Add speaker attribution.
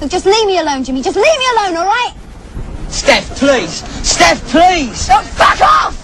Speaker 1: Just leave me alone, Jimmy. Just leave me alone, all right?
Speaker 2: Steph, please! Steph, please!
Speaker 1: Oh, fuck off!